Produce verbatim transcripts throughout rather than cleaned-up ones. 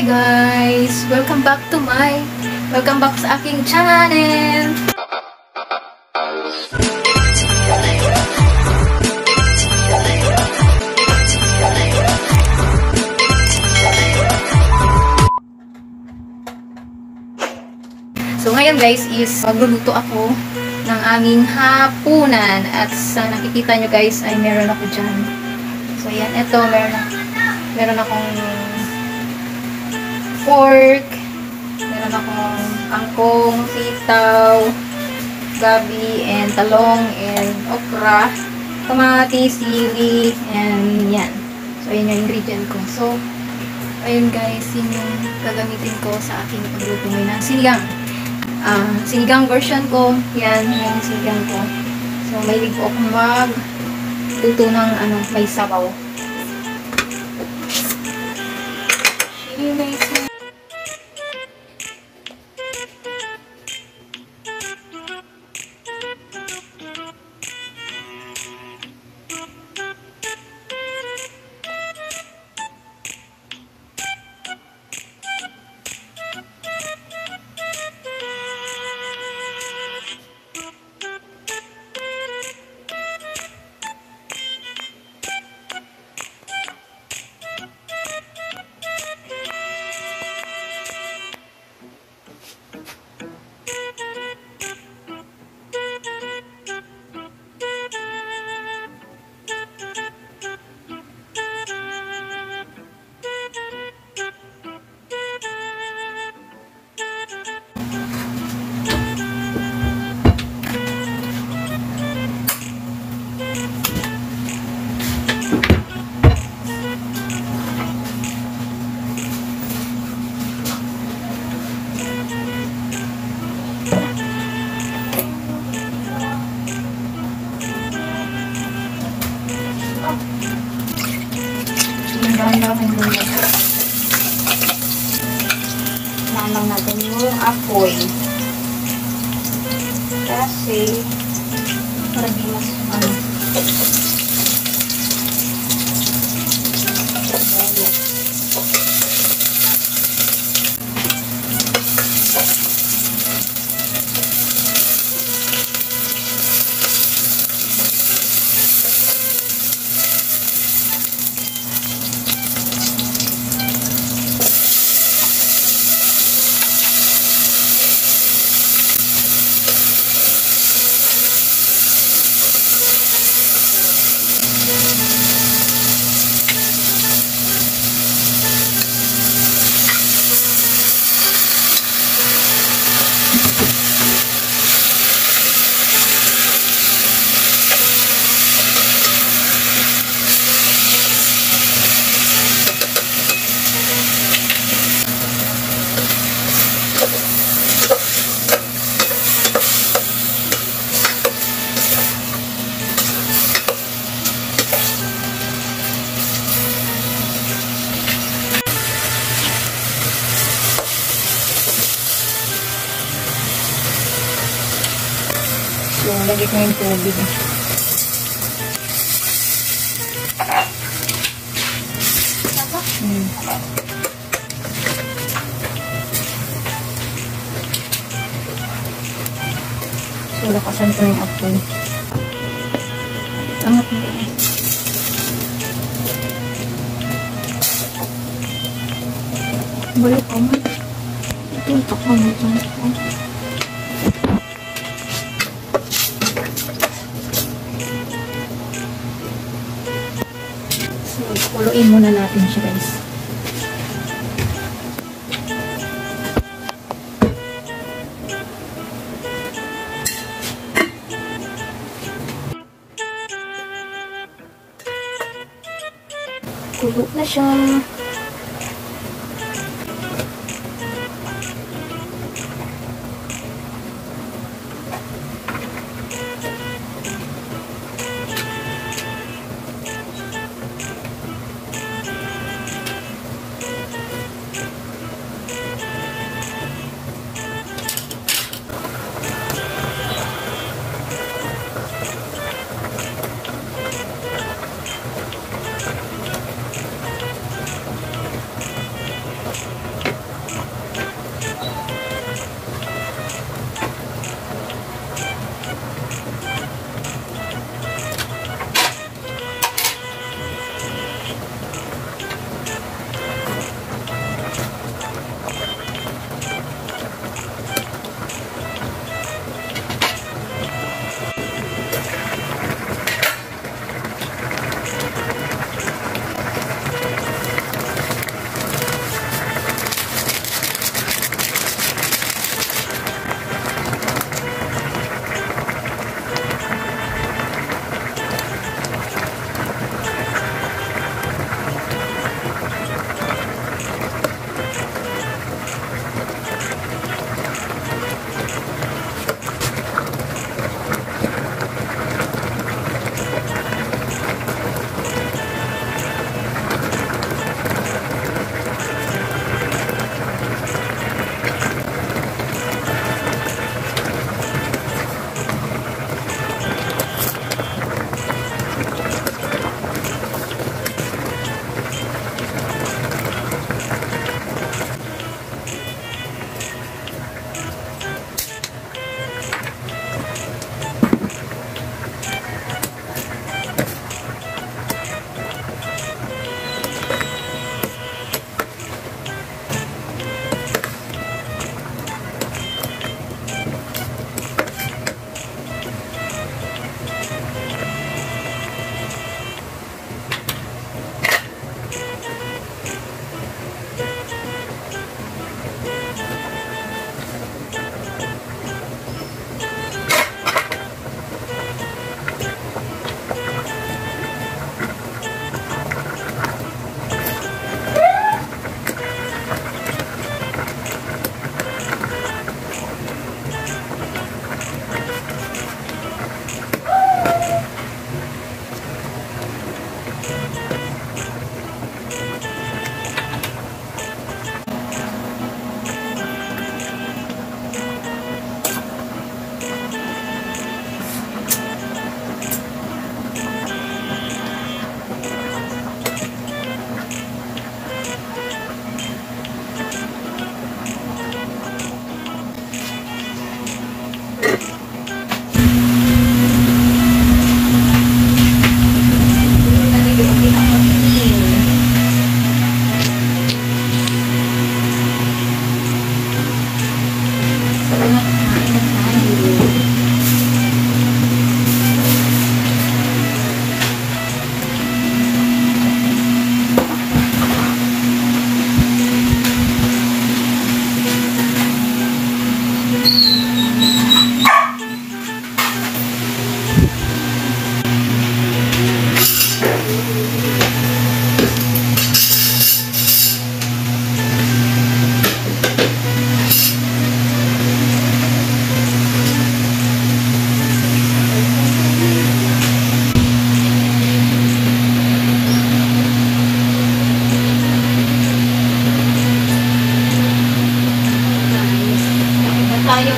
Hi guys! Welcome back to my Welcome back sa aking channel! So ngayon guys is magluluto ako ng aming hapunan at sa nakikita nyo guys ay meron ako dyan. So yan, ito meron, meron akong pork, meron akong kangkong, sitaw, gabi, and talong, and okra, kamatis, sili, and yan. So yun yung ingredient ko. So ayun guys, yun yung gagamitin ko sa aking pagluto ngayon ng sinigang. Uh, sinigang version ko, yan, yung sinigang ko. So may ligo akong mag luto ng ano, may sabaw. Nalang natin yung apoy kasi para di mas ano yung lagay ko yung tubig. Hmm. So, lakasan ko yung apoy. Angat mo. Balik ko mo. Ito, ito ko mo. Ito, ito ko. Kuluin muna natin siya guys. Kulo na siya.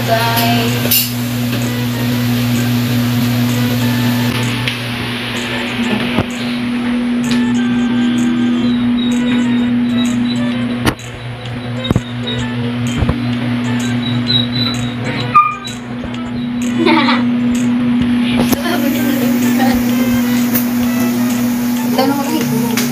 guys. Daw na mag-hit.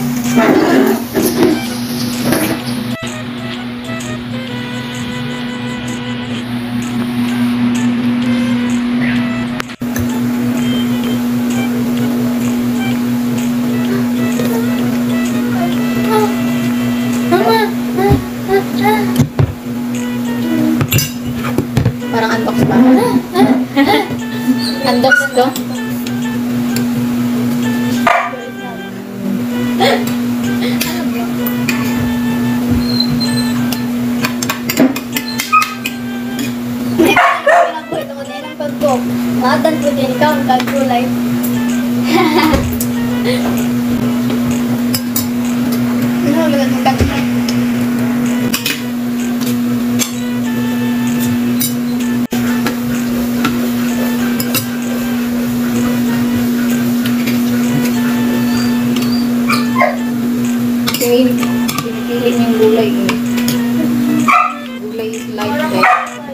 Parang unbox pa. Unbox to. Maatan po din ikaw ang kagulay. Ano lang ang kagulay? Pinipili niyo yung gulay eh. Gulay is life eh.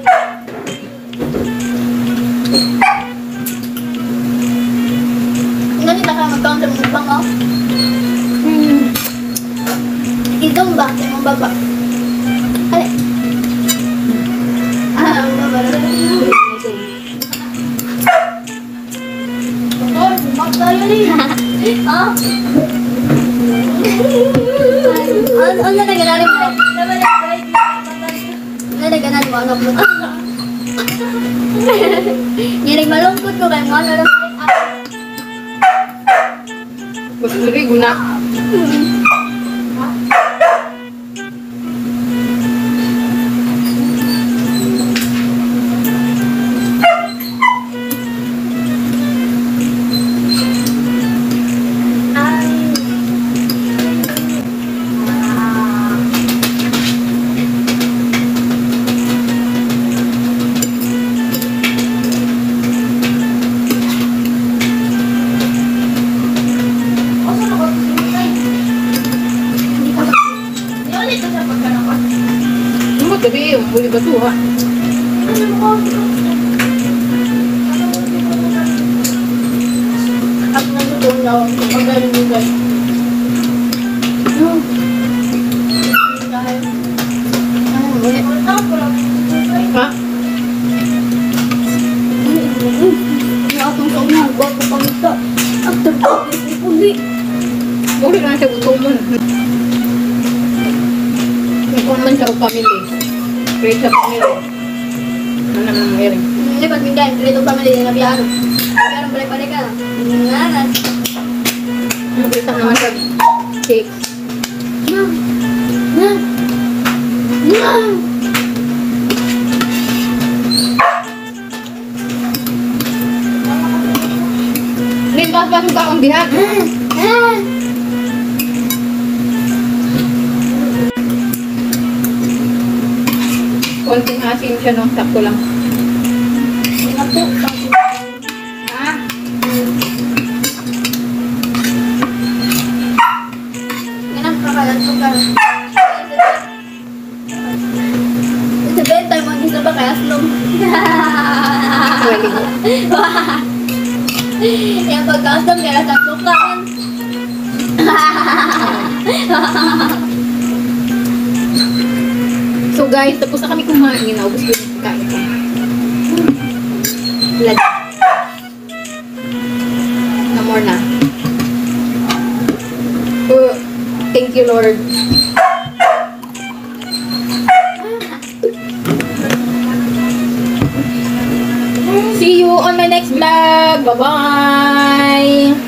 Ganito ka magkaon sa mga bang, oh. Hmm. Itong ba? Yung baba. Ay. Ah, ang baba. Oh, sumak tayo rin. Ah? Ano ano na ganarin mo? Ano na ganarin mo? Ano po? Nginig malungkot ko kay mga ano. Gusto rin guna. Gabi, muli ba ito ha? At nagutong na ako. Pagaling mo guys. Ha? May akong sa una. Huwag ko pang ito. After practice, ipuli. Muli na siya gusto mo. Kung man siya o family. Create sa family. Ano naman nangyari? Hindi pa pindahin. Kreto family na biyano. Biyano balik-balik ka. Nanas. Nakita naman sa cake. Na. Na. Na. Rin, bahas-bahas yung kaong dihan. Ah. Konting asin siya no, sakto lang. Ako. Ha? Ganang kakalan ko ka. Sa bedtime, mag-isa ba kaya slum? Pwede ko. Yung pagka-slum, kaya sa sukaan. So guys, tapos na kami kumain. Naubos ko yung kain ko. Blood. No more na. Oh, thank you Lord. See you on my next vlog. Bye-bye.